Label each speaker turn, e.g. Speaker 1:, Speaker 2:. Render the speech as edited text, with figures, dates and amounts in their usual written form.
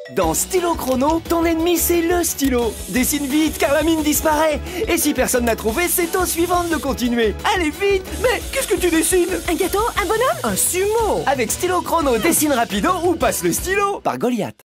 Speaker 1: Dans Stylo Chrono, ton ennemi c'est le stylo. Dessine vite car la mine disparaît. Et si personne n'a trouvé, c'est au suivant de continuer. Allez vite. Mais qu'est-ce que tu dessines?
Speaker 2: Un gâteau? Un bonhomme?
Speaker 1: Un sumo. Avec Stylo Chrono, dessine rapido ou passe le stylo par Goliath.